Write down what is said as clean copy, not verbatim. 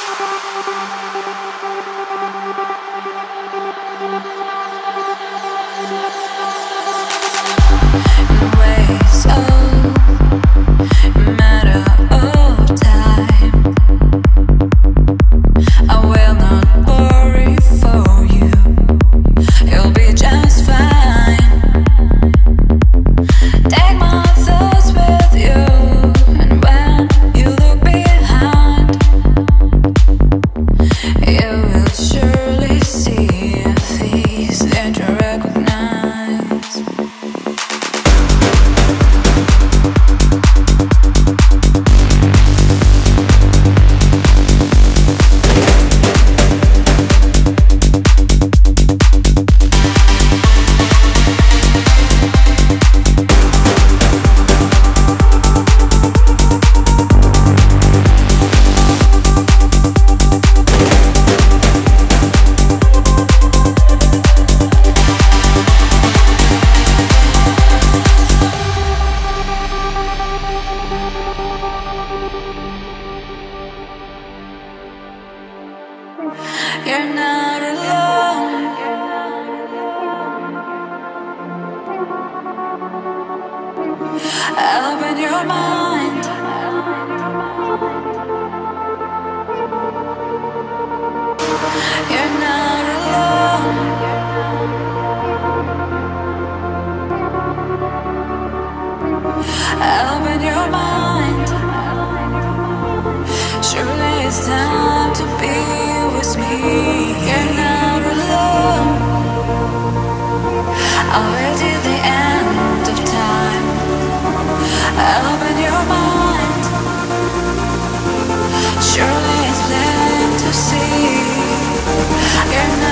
You're not alone. Open your mind. You're not alone. Open your mind. Surely it's time to be with me. You're not alone. I'll wait till the end of time. Open your mind. Surely it's plain to see. You're not